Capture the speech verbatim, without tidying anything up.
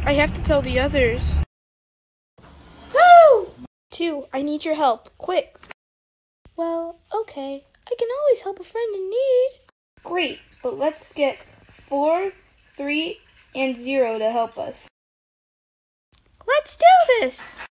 I have to tell the others. Two! Two, I need your help. Quick. Well, okay. I can always help a friend in need. Great, but let's get four, three, and zero to help us. Let's do this!